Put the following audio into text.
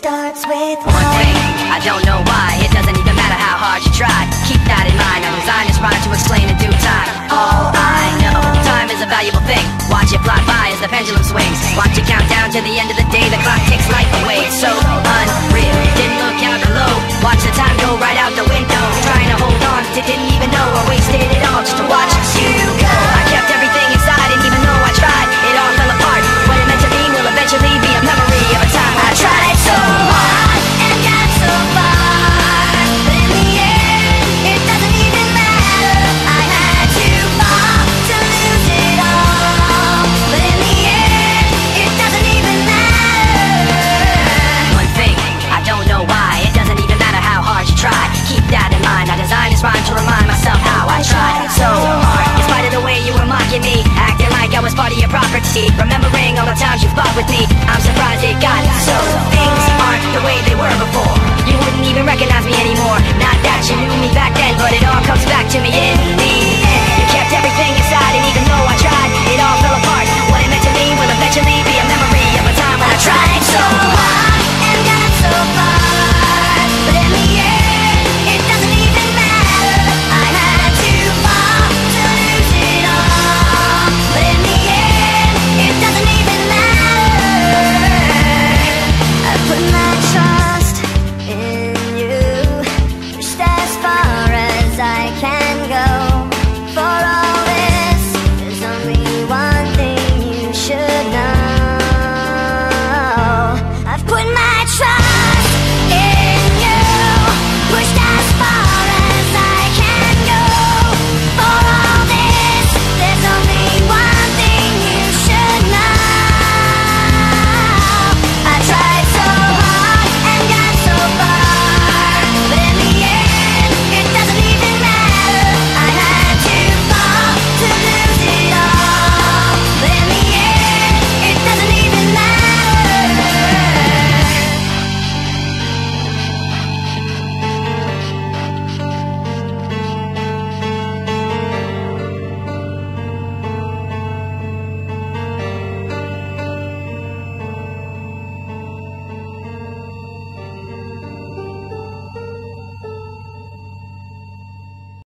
starts with one thing. I don't know why, it doesn't even matter how hard you try. Keep that in mind, I design is rhyme to explain in due time. All I know, time is a valuable thing. Watch it fly by as the pendulum swings. Watch it count down to the end of the day. The clock takes life away, it's so unreal. Didn't look out below, watch the time go right out the window. Trying to hold on, didn't even know I wasted it all just to watch you go. I kept everything inside, and even though I tried, it all fell apart. What it meant to me will eventually be a memory of a time I tried so hard and got so far, but in the end, it doesn't even matter. I had to fall to lose it all, but in the end, it doesn't even matter. One thing, I don't know why, it doesn't even matter how hard you try. Keep that in mind, I designed this rhyme to remind myself how I tried so hard. In spite of the way you were mocking me, acting like I was part of your property, remembering all the times you fought with me,